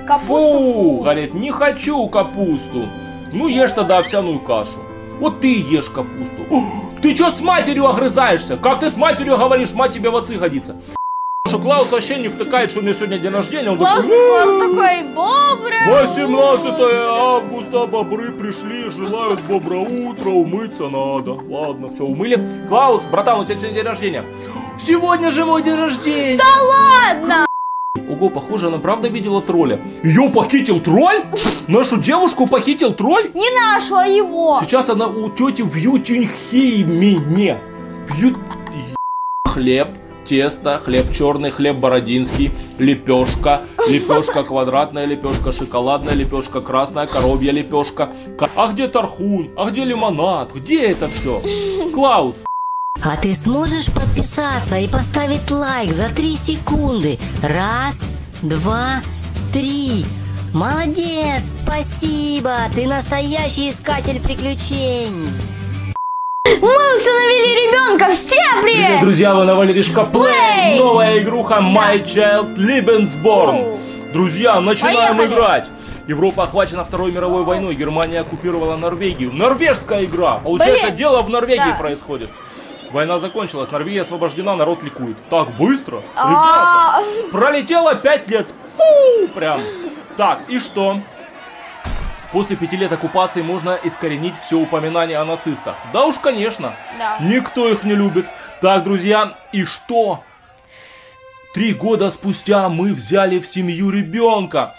Фу, говорит, не хочу капусту. Ну ешь тогда овсяную кашу. Вот ты ешь капусту. Ты что с матерью огрызаешься? Как ты с матерью говоришь, мать тебе в отцы годится? Что Клаус вообще не втыкает, что у меня сегодня день рождения. Он Клаус такой бобрый. 18 августа, бобры пришли, желают бобра утра, умыться надо. Ладно, все, умыли. Клаус, братан, у тебя сегодня день рождения. Сегодня же мой день рождения. Да ладно! Ого, похоже, она правда видела тролля. Ее похитил тролль? Нашу девушку похитил тролль? Не нашу, а его. Сейчас она у тети в Ютинхеймене. Хлеб, тесто, хлеб черный, хлеб бородинский, лепешка, лепешка квадратная, лепешка шоколадная, лепешка красная, коровья лепешка. А где тархун? А где лимонад? Где это все? Клаус. А ты сможешь подписаться и поставить лайк за 3 секунды? 1, 2, 3. Молодец, спасибо, ты настоящий искатель приключений. Мы установили ребенка, всем привет! Привет, друзья, вы на Валеришка Плей! Новая игруха My Child Lebensborn. Друзья, начинаем играть. Европа охвачена Второй мировой войной, Германия оккупировала Норвегию. Норвежская игра. Получается, дело в Норвегии происходит. Война закончилась, Норвегия освобождена, народ ликует. Так быстро? Ребята, пролетело 5 лет. Фу, прям. Так, и что? После 5 лет оккупации можно искоренить все упоминание о нацистах. Да уж, конечно. Да. Никто их не любит. Так, друзья, и что? 3 года спустя мы взяли в семью ребенка.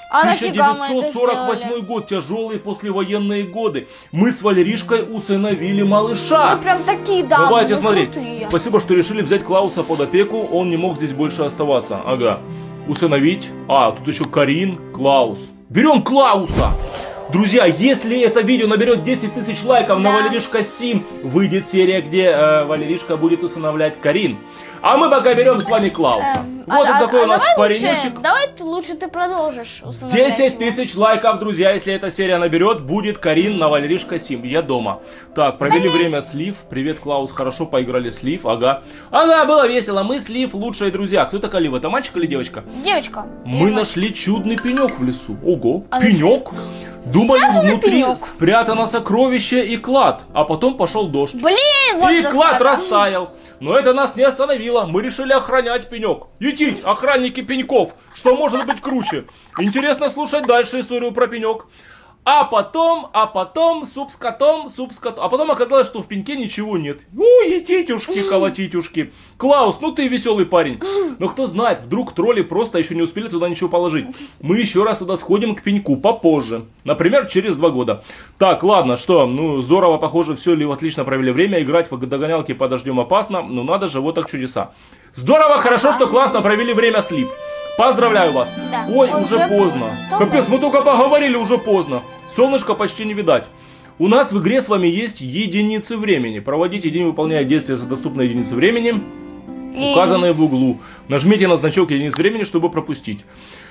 1948 год, тяжелые послевоенные годы. Мы с Валеришкой усыновили малыша. Мы прям такие, да. Давайте смотреть. Спасибо, что решили взять Клауса под опеку. Он не мог здесь больше оставаться. Ага. Усыновить. А, тут еще Карин, Клаус. Берем Клауса. Друзья, если это видео наберет 10 тысяч лайков на Валеришка Сим, выйдет серия, где Валеришка будет усыновлять Карин. А мы пока берем с вами Клауса. Вот он такой у нас паренечек. Давай лучше ты продолжишь усыновлять 10 тысяч лайков, друзья, если эта серия наберет, будет Карин на Валеришка Сим. Я дома. Так, провели время с Лив. Привет, Клаус, хорошо поиграли с Лив, ага. Ага, было весело, мы с Лив лучшие друзья. Кто такая Лив, это мальчик или девочка? Девочка. Мы нашли чудный пенек в лесу. Ого, пенек. Думали, внутри спрятано сокровище и клад, а потом пошел дождь. Блин, вот и клад растаял. Но это нас не остановило. Мы решили охранять пенек. Ютить, охранники пеньков. Что может быть круче? Интересно слушать дальше историю про пенек. А потом, суп с котом. А потом оказалось, что в пеньке ничего нет. Ой, титюшки, колотитюшки. Клаус, ну ты веселый парень. Но кто знает, вдруг тролли просто еще не успели туда ничего положить. Мы еще раз туда сходим к пеньку попозже. Например, через 2 года. Так, ладно, что, ну здорово, похоже, все, Лив отлично провели время. Играть в догонялки под дождем опасно, но надо же, вот так чудеса. Здорово, хорошо, что классно провели время с Лив. Поздравляю вас. Да. Ой, уже поздно. Капец, мы только поговорили, уже поздно. Солнышко почти не видать. У нас в игре с вами есть единицы времени. Проводите день, выполняя действия за доступные единицы времени, указанные в углу. Нажмите на значок единиц времени, чтобы пропустить.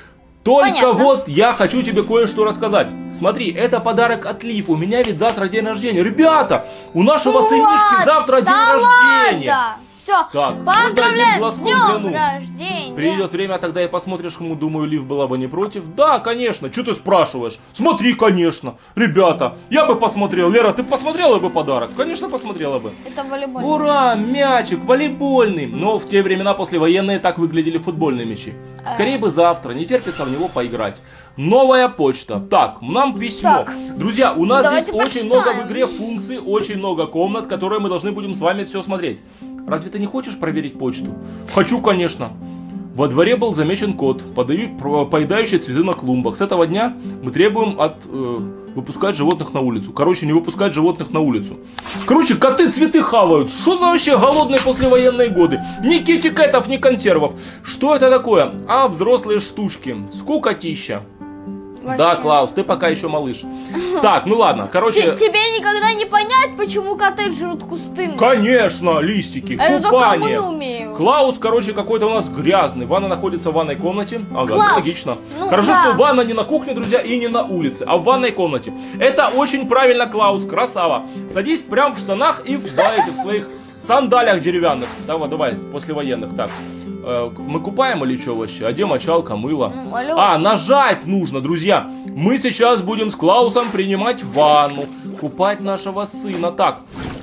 Только вот я хочу тебе кое-что рассказать. Смотри, это подарок от Лив. У меня ведь завтра день рождения. Ребята, у нашего сынишки завтра день рождения. Ладно. Все, так, поздравляем с днем рождения. Придет время, тогда и посмотришь, кому, думаю, Лив была бы не против. Да, конечно, что ты спрашиваешь? Смотри, конечно. Ребята, я бы посмотрел. Лера, ты посмотрела бы подарок? Конечно, посмотрела бы. Это волейбольный. Ура, мячик, волейбольный. Но в те времена послевоенные так выглядели футбольные мячи. Скорее бы завтра, не терпится в него поиграть. Новая почта. Так, нам письмо. Друзья, у нас здесь очень много в игре функций, очень много комнат, которые мы должны будем с вами все смотреть. Разве ты не хочешь проверить почту? Хочу, конечно. Во дворе был замечен кот, поедающий цветы на клумбах. С этого дня мы требуем выпускать животных на улицу. Короче, не выпускать животных на улицу. Короче, коты цветы хавают. Что за вообще голодные послевоенные годы? Ни китикетов, ни консервов. Что это такое? А, взрослые штучки. Скукотища. Вообще. Да, Клаус, ты пока еще малыш. Так, ну ладно, короче... Тебе никогда не понять, почему коты жрут кусты. Конечно, листики, это купание. Только мы умеем. Клаус, короче, какой-то у нас грязный. Ванна находится в ванной комнате. Ага, Класс. логично. Ну, хорошо, что ванна не на кухне, друзья, и не на улице, а в ванной комнате. Это очень правильно, Клаус, красава. Садись прям в штанах и в своих сандалиях деревянных. Давай, послевоенных, так. Мы купаем или что вообще? А где мочалка, мыло? Алло. А, нажать нужно, друзья. Мы сейчас будем с Клаусом принимать ванну, купать нашего сына. Так,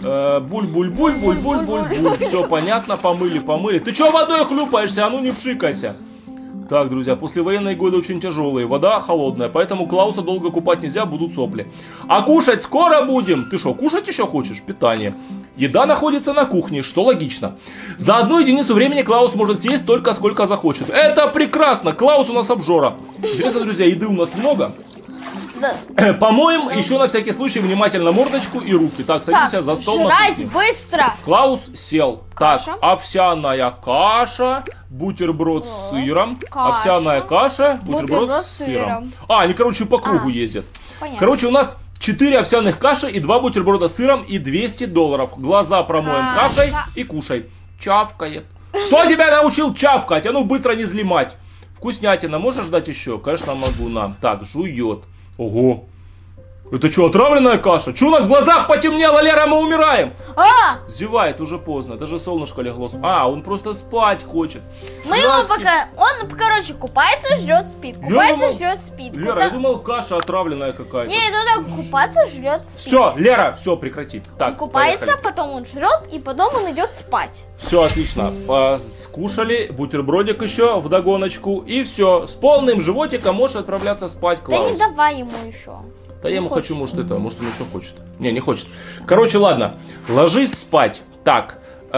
буль-буль-буль-буль-буль-буль-буль. Все понятно, помыли. Ты что водой хлюпаешься? А ну не пшикайся. Так, друзья, послевоенные годы очень тяжелые, вода холодная, поэтому Клауса долго купать нельзя, будут сопли. А кушать скоро будем? Ты что, кушать еще хочешь? Питание. Еда находится на кухне, что логично. За 1 единицу времени Клаус может съесть столько, сколько захочет. Это прекрасно, Клаус у нас обжора. Интересно, друзья, еды у нас много. Да. Помоем еще на всякий случай внимательно мордочку и руки. Так, садимся за стол. Жрать быстро. Клаус сел. Каша. Так, овсяная каша, бутерброд с сыром. Каша. Овсяная каша, бутерброд с сыром. А, они, короче, по кругу ездят. Понятно. Короче, у нас 4 овсяных каши и 2 бутерброда с сыром и $200. Глаза промоем кашей и кушай. Чавкает. Кто тебя научил чавкать? А ну быстро не зли мать. Вкуснятина, можешь ждать еще? Конечно, могу нам. Так, жует. Ого. Это что, отравленная каша? Что у нас в глазах потемнело, Лера, мы умираем? Зевает, уже поздно, даже солнышко легло. А, он просто спать хочет. Мы его пока... Он, короче, купается, жрет, спит. Купается, жрет, спит. Лера, я думал, каша отравленная какая-то. Нет, он так купаться, жрет, спит. Все, Лера, все, прекрати. Так, он купается, поехали. потом он жрет, и потом он идет спать. Все, отлично. Скушали, бутербродик еще вдогоночку. И все, с полным животиком можешь отправляться спать, Клаус. Да не давай ему еще. Да я ему хочу, может он еще хочет. Не хочет. Короче, ладно, ложись спать. Так,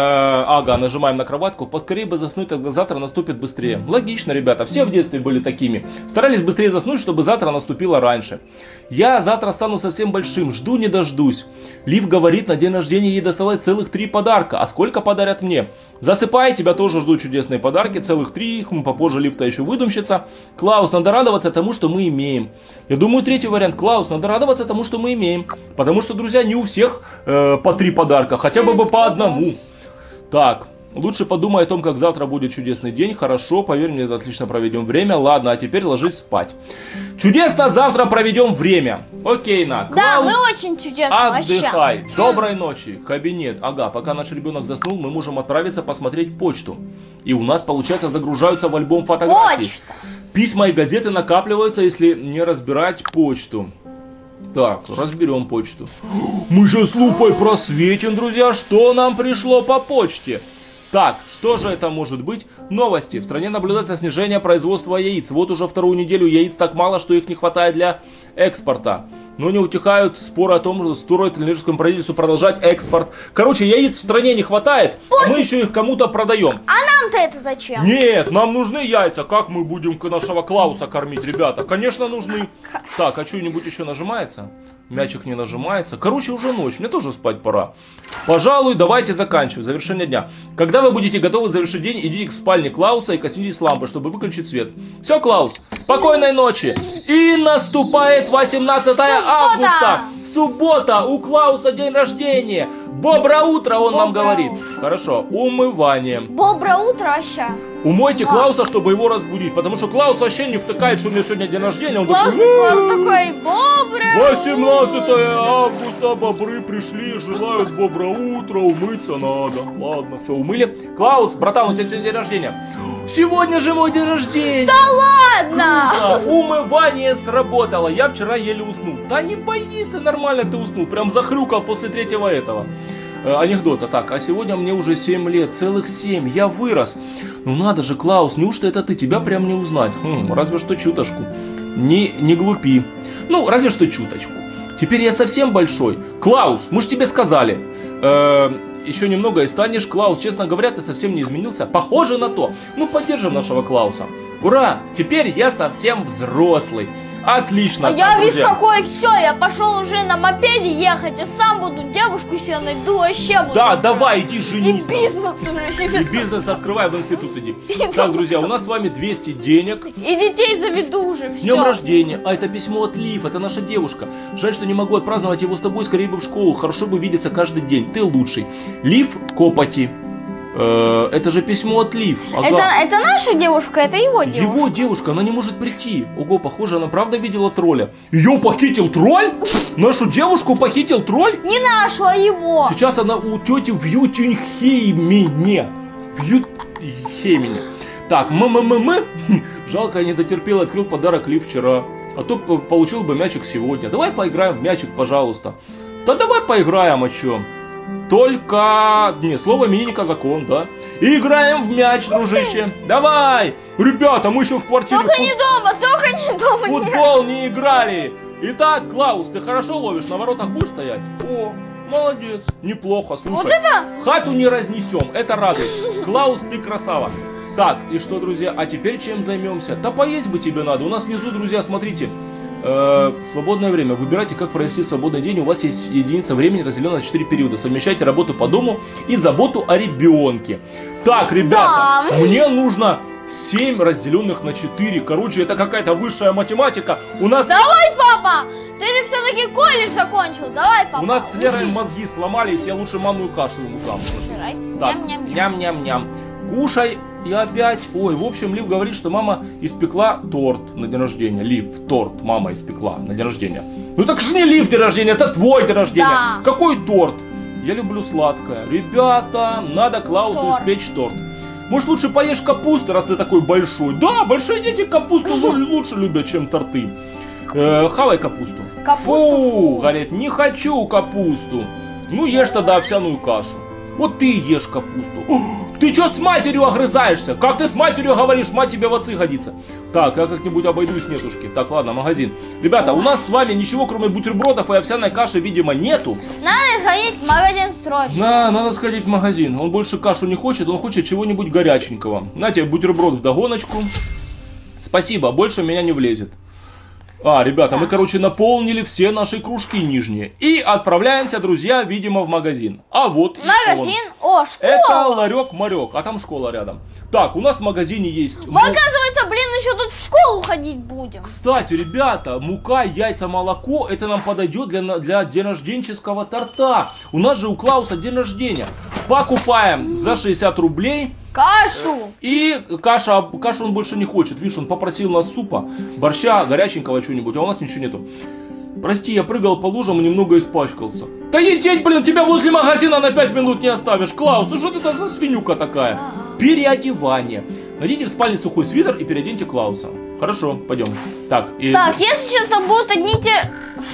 ага, нажимаем на кроватку. Поскорее бы заснуть, тогда завтра наступит быстрее. Логично, ребята, все в детстве были такими. Старались быстрее заснуть, чтобы завтра наступило раньше. Я завтра стану совсем большим, жду не дождусь. Лив говорит, на день рождения ей доставать целых 3 подарка. А сколько подарят мне? Засыпай, тебя тоже ждут чудесные подарки, целых 3, попозже Лив-то еще выдумщица. Клаус, надо радоваться тому, что мы имеем. Я думаю, 3-й вариант. Клаус, надо радоваться тому, что мы имеем. Потому что, друзья, не у всех по 3 подарка, хотя бы по 1. Так, лучше подумай о том, как завтра будет чудесный день. Хорошо, поверь мне, отлично проведем время. Ладно, а теперь ложись спать. Чудесно завтра проведем время. Окей, на. Да, Клаус, мы очень чудесно. отдыхай. Доброй ночи. Кабинет. Ага, пока наш ребенок заснул, мы можем отправиться посмотреть почту. И у нас, получается, загружаются в альбом фотографий. Почта. Письма и газеты накапливаются, если не разбирать почту. Так, разберем почту. Мы же с лупой просветим, друзья, что нам пришло по почте. Так, что же это может быть? Новости. В стране наблюдается снижение производства яиц. Вот уже 2-ю неделю яиц так мало, что их не хватает для экспорта. Но не утихают споры о том, что стоит ли норвежскому правительству продолжать экспорт. Короче, яиц в стране не хватает, а мы еще их кому-то продаем. А нам-то это зачем? Нет, нам нужны яйца. Как мы будем нашего Клауса кормить, ребята? Конечно, нужны. Так, а что-нибудь еще нажимается? Мячик не нажимается. Короче, уже ночь, мне тоже спать пора. Пожалуй, давайте заканчивать. Завершение дня. Когда вы будете готовы завершить день, идите к спальне Клауса и коснитесь лампы, чтобы выключить свет. Все, Клаус, спокойной ночи. И наступает 18 августа. Суббота, у Клауса день рождения. Доброе утро, он нам говорит. Хорошо, умывание. Доброе утро, Аща. Умойте Клауса, чтобы его разбудить, потому что Клаус вообще не втыкает, что у меня сегодня день рождения. Он Клаус такой, доброе 18 августа, бобры пришли, желают доброе утро, умыться надо. Ладно, все, умыли. Клаус, братан, у тебя сегодня день рождения. Сегодня же мой день рождения. Да ладно! Умывание сработало, я вчера еле уснул. Да не боись ты, нормально ты уснул, прям захрюкал после 3-го этого. Анекдота. Так, а сегодня мне уже 7 лет, целых 7, я вырос. Ну надо же, Клаус, неужто это ты? Тебя прям не узнать. Разве что чуточку. Не глупи. Ну, разве что чуточку. Теперь я совсем большой. Клаус, мы ж тебе сказали. Еще немного и станешь. Клаус, честно говоря, ты совсем не изменился. Похоже на то. Ну, поддержим нашего Клауса. Ура! Теперь я совсем взрослый. Отлично. Я весь такой, все, я пошел уже на мопеде ехать, и сам буду девушку себе найду, вообще буду. Да, давай, иди И женись. бизнес уже себе. И бизнес открывай, в институт иди. Так, друзья, у нас с вами 200 денег. И детей заведу уже, С все. днем рождения. А это письмо от Лив, это наша девушка. Жаль, что не могу отпраздновать его с тобой, скорее бы в школу. Хорошо бы видеться каждый день, ты лучший. Лив Копоти. Это же письмо от Лив. Ага. Это наша девушка, это его девушка. Его девушка, она не может прийти. Ого, похоже, она правда видела тролля. Ее похитил тролль? Нашу девушку похитил тролль? Не нашу, а его. Сейчас она у тети в Ютюнхеймене. В Ютюнхеймене. Так, жалко, я не дотерпел, открыл подарок Лив вчера. А то получил бы мячик сегодня. Давай поиграем в мячик, пожалуйста. Да давай поиграем, а чё? Только... Не, слово именинника закон, да? Играем в мяч, дружище. Давай! Ребята, мы еще в квартире... Только не дома, Футбол не играли. Итак, Клаус, ты хорошо ловишь? На воротах будешь стоять? О, молодец. Неплохо, слушай. Вот это? Хату не разнесем, это радует. Клаус, ты красава. Так, и что, друзья, а теперь чем займемся? Да поесть бы тебе надо. У нас внизу, друзья, смотрите. Свободное время. Выбирайте, как провести свободный день. У вас есть единица времени, разделенная на 4 периода. Совмещайте работу по дому и заботу о ребенке. Так, ребята, Да. мне нужно 7 разделенных на 4. Короче, это какая-то высшая математика. У нас... Давай, папа! Ты же все-таки колледж закончил. Давай, папа. У нас с Лерой учись. мозги сломались, я лучше манную кашу ему дам. Собирай. Так, Ням-ням-ням. ням-ням-ням. Кушай и опять. Ой, в общем, Лив говорит, что мама испекла торт на день рождения. Лив, торт мама испекла на день рождения. Ну так же не Лив день рождения, это твой день рождения. Да. Какой торт? Я люблю сладкое. Ребята, надо Клаусу Торт. испечь торт. Может, лучше поешь капусты, раз ты такой большой? Да, большие дети капусту лучше любят, чем торты. Хавай капусту. Капусту? Фу, говорит, не хочу капусту. Ну, ешь тогда овсяную кашу. Вот ты ешь капусту. Ты что с матерью огрызаешься? Как ты с матерью говоришь? Мать тебе в отцы годится. Так, я как-нибудь обойдусь, нетушки. Так, ладно, магазин. Ребята, у нас с вами ничего, кроме бутербродов и овсяной каши, видимо, нету. Надо сходить в магазин срочно. Да, надо сходить в магазин. Он больше кашу не хочет, он хочет чего-нибудь горяченького. На тебе бутерброд вдогоночку. Спасибо, больше меня не влезет. Ребята, мы, короче, наполнили все наши кружки нижние. И отправляемся, друзья, видимо, в магазин. А вот и он. Магазин? О, школа. Это ларек-марек, а там школа рядом. Так, у нас в магазине есть... Мы, оказывается, блин, еще тут в школу ходить будем. Кстати, ребята, мука, яйца, молоко, это нам подойдет для денрожденческого торта. У нас же у Клауса день рождения. Покупаем за 60 рублей. Кашу. И кашу он больше не хочет. Видишь, он попросил нас супа, борща, горяченького чего-нибудь, а у нас ничего нету. Прости, я прыгал по лужам и немного испачкался. Да ететь, блин, тебя возле магазина на 5 минут не оставишь. Клаус, ну что это за свинюка такая? Переодевание. Найдите в спальне сухой свитер и переоденьте Клауса. Хорошо, пойдем. Так, Так, если честно, будут одни те...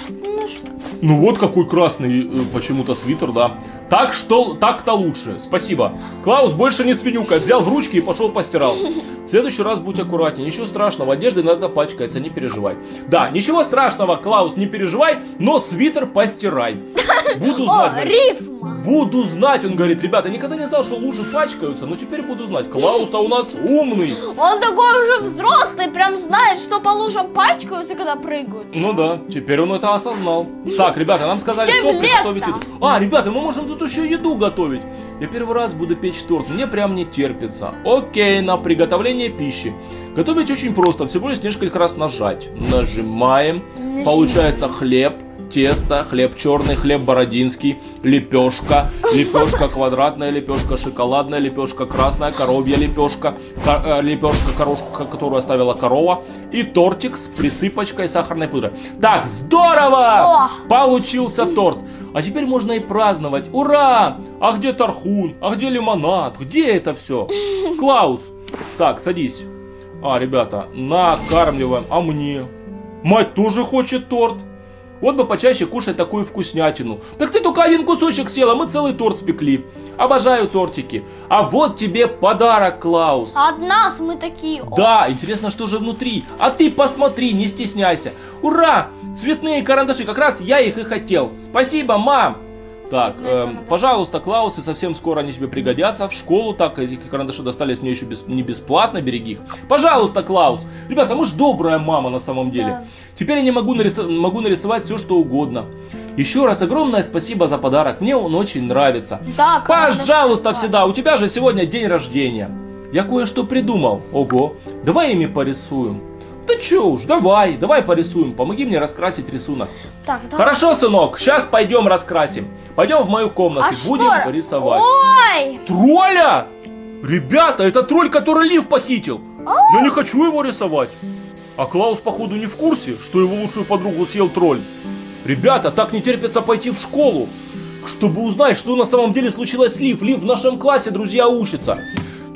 Ну вот какой красный почему-то свитер, да. Так что, так-то лучше. Спасибо. Клаус больше не свинюка. Взял в ручки и пошел постирал. В следующий раз будь аккуратнее. Ничего страшного. Одежда иногда пачкается, не переживай. Да, ничего страшного, Клаус, не переживай, но свитер постирай. Буду знать. О, рифма. Буду знать, он говорит. Ребята, никогда не знал, что лужи пачкаются, но теперь буду знать. Клаус-то у нас умный. Он такой уже взрослый, прям знает, что по лужам пачкаются, когда прыгают. Ну да, теперь он это осознал. Так, ребята, нам сказали, 7 что лет приготовить там. еду. Ребята, мы можем тут еще еду готовить. Я первый раз буду печь торт, мне прям не терпится. Окей, на приготовление пищи. Готовить очень просто, всего лишь несколько раз нажать. Нажимаем, получается хлеб, тесто, хлеб черный, хлеб бородинский, лепешка, лепешка квадратная, лепешка шоколадная, лепешка красная, коровья лепешка, лепешка, которую оставила корова, и тортик с присыпочкой сахарной пудры. Так, здорово! Получился торт. А теперь можно и праздновать. Ура! А где тархун? А где лимонад? Где это все? Клаус, так, садись. Ребята, накармливаем. А мне? Мать тоже хочет торт. Вот бы почаще кушать такую вкуснятину. Так ты только один кусочек съела, мы целый торт спекли. Обожаю тортики. А вот тебе подарок, Клаус. От нас мы такие. Да, интересно, что же внутри. А ты посмотри, не стесняйся. Ура! Цветные карандаши, как раз я их и хотел. Спасибо, мам. Так, пожалуйста, Клаус, и совсем скоро они тебе пригодятся в школу. Так, эти карандаши достались мне еще не бесплатно, береги их. Пожалуйста, Клаус. Ребята, мы же добрая мама на самом деле. Да. Теперь я могу нарисовать все, что угодно. Еще раз огромное спасибо за подарок, мне он очень нравится. Да, Пожалуйста, всегда, у тебя же сегодня день рождения. Я кое-что придумал. Ого, давай ими порисуем. Да че уж, давай порисуем. Помоги мне раскрасить рисунок. Так, да. Хорошо, сынок, сейчас пойдем раскрасим. Пойдем в мою комнату, будем что? рисовать. Ой! Тролля? Ребята, это тролль, который Лив похитил. Я не хочу его рисовать. А Клаус, походу, не в курсе, что его лучшую подругу съел тролль. Ребята, так не терпится пойти в школу, чтобы узнать, что на самом деле случилось с Лив. Лив в нашем классе, друзья, учится.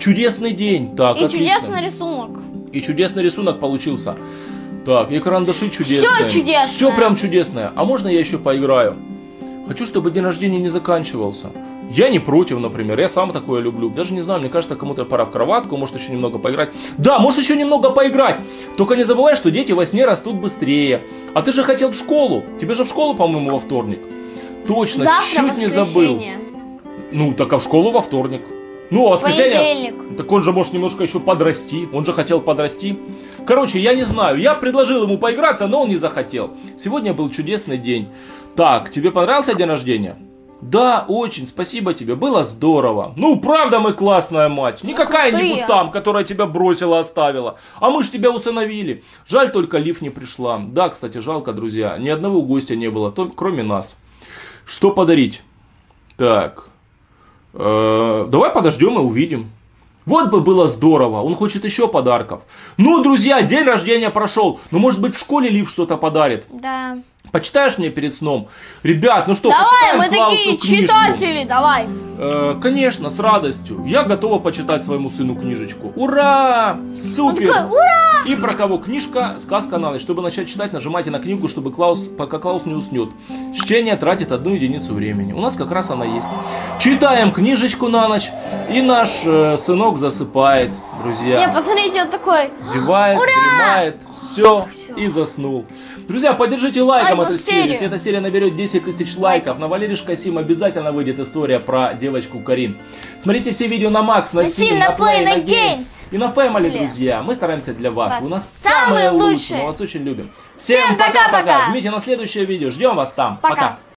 Чудесный день. Так, И отлично. чудесный рисунок. И чудесный рисунок получился. Так, и карандаши чудесные. Все чудесное. Все прям чудесное. А можно я еще поиграю? Хочу, чтобы день рождения не заканчивался. Я не против, например. Я сам такое люблю. Даже не знаю, мне кажется, кому-то пора в кроватку, может еще немного поиграть. Да, можешь еще немного поиграть. Только не забывай, что дети во сне растут быстрее. А ты же хотел в школу. Тебе же в школу, по-моему, во вторник. Точно, Завтра чуть не забыл. воскресенье. Ну, так а в школу во вторник. Ну, а воскресенье... Понедельник. Так он же может немножко еще подрасти. Он же хотел подрасти. Короче, я не знаю. Я предложил ему поиграться, но он не захотел. Сегодня был чудесный день. Так, тебе понравился день рождения? Да, очень, спасибо тебе, было здорово. Ну, правда, мы классная мать. Не какая-нибудь крутые. там, которая тебя бросила, оставила. А мы ж тебя усыновили. Жаль, только Лив не пришла. Да, кстати, жалко, друзья. Ни одного гостя не было, кроме нас. Что подарить? Так. Давай подождем и увидим. Вот бы было здорово, он хочет еще подарков. Ну, друзья, день рождения прошел. Ну, может быть, в школе Лив что-то подарит. Да. Почитаешь мне перед сном? Ребят, ну что, Давай, почитаем мы Клаусу такие книжку? читатели, давай. Конечно, с радостью. Я готова почитать своему сыну книжечку. Ура! Он Супер! такой, ура! И про кого книжка? Сказка на ночь. Чтобы начать читать, нажимайте на книгу, чтобы пока Клаус не уснет. Чтение тратит 1 единицу времени. У нас как раз она есть. Читаем книжечку на ночь, и наш сынок засыпает, друзья. Не, посмотрите, он такой. Зевает, дремает, все, и заснул. Друзья, поддержите лайком Лайк эту в серию. серию. Если эта серия наберет 10 тысяч лайков, на Валеришка Сим обязательно выйдет история про девочку Карин. Смотрите все видео на Макс, на Сим, на Play, на Games и на Family, друзья. Мы стараемся для вас. Вы у нас самые лучшие. Мы вас очень любим. Всем пока-пока. Жмите на следующее видео. Ждем вас там. Пока.